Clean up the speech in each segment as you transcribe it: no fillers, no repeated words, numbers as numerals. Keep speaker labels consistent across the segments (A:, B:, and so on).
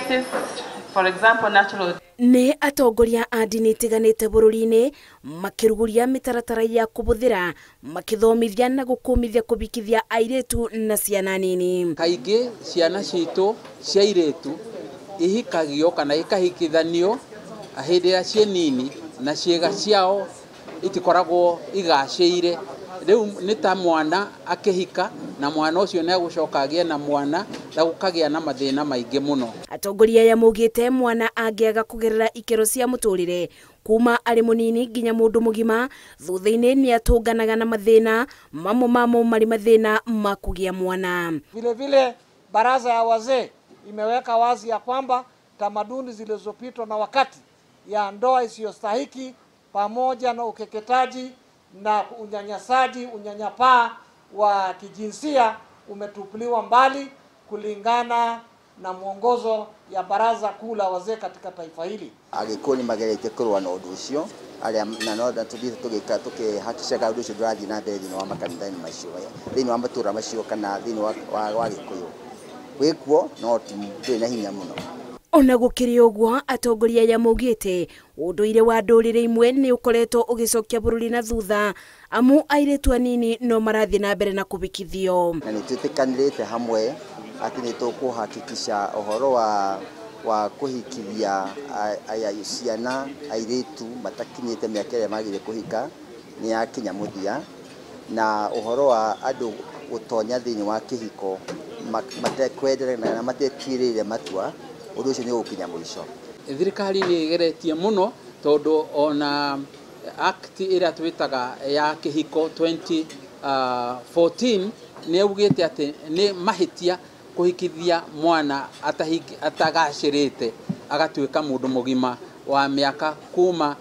A: cases, for example, natural.
B: Nĩ atongoria a ndini itiganĩte bũrũri-inĩ makĩruguria mĩtaratara ya kũbũthĩra makĩthomithia na gũkũmithia kũbikithia airĩtu na ciana nini.
C: Kaingĩ ciana citũ cia airĩtu ihikagio kana ikahikithanio hĩndĩ ĩrĩa ciĩ nini na ciĩga ciao itikoragwo igacĩire. Rĩu nĩ ta mwana akĩhika na mwana ũcio nĩ agũcoka agĩe na mwana na gũkagĩa na mathĩna maingĩ mũno. Atongoria
B: ya maugĩte mwana angĩaga kũgerera ikero cia mũtũrĩre kuma arĩ mũnini nginya mũndũ mũgima, thutha-inĩ nĩ atũnganaga na mathĩna mamwe mamo marĩ mathĩna ma kũgĩa mwana.
D: Vile vile baraza ya wazee imeweka wazi ya kwamba tamaduni zilizopitwa na wakati ya ndoa isiyostahiki pamoja na ukeketaji na unyanyasaji, unyanyapaa wa kijinsia umetupiliwa mbali kulingana na mwongozo ya baraza kuu la wazee katika taifa hili.
E: Agĩkũyũ magerete kũrũa na ũndũ ũcio arĩa na no tũkĩhakishaga ũndũ ũcio ndũrathiĩ na mbere thĩinĩ wa makanitha-inĩ macio, thĩinĩ wa matũũra macio kana thĩinĩ wa Gĩkũyũ. Gwĩkuo no tũrĩ na hinya mũno.
B: Ona gũkĩrĩ ũguo, atongoria ya maugĩte ũndũire wa ndũrĩrĩ imwe nĩ ũkoretwo ũgĩcokia bũrũri na thutha amu airĩtu anini no marathiĩ na mbere na kũbikithio.
E: Na nĩ twĩtĩkanĩrĩte hamwe atĩ nĩ tũkũhakikisha ũhoro wa kũhikithia ciana airĩtu matakinyĩte mĩaka ĩrĩa magĩrĩire kũhika nĩ yakinya mũthia, na ũhoro wa andũ gũtonya thĩinĩ wa kĩhiko matekwenderera na matetuĩrĩire matua ũndũ ũcio nĩ ũgũkinya mũico.
C: Thirikari nĩ ĩgeretie mũno tondũ ona act ĩrĩa twĩtaga ya kĩhiko 2014 nĩ augĩte atĩ nĩ mahĩtia kũhikithia mwana atagacĩrĩte agatuĩka mũndũ mũgima wa mĩaka kuma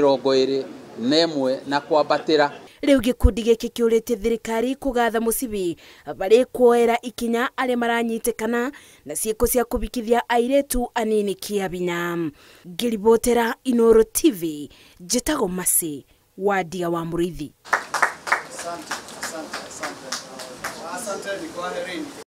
C: 21 na kwambatĩra.
B: Rĩu gĩkundi gĩkĩ kĩũrĩtie thirikari kũgatha mũcibi barĩ kuoera ikinya arĩa maranyitĩkana na ciĩko cia kũbikithia airĩtu anini kĩabinya. Ngĩribotera Inooro TV, njĩtagwo Mercy Wandia wa Mũrĩithi.
F: Asante. Asante ni kwaherini.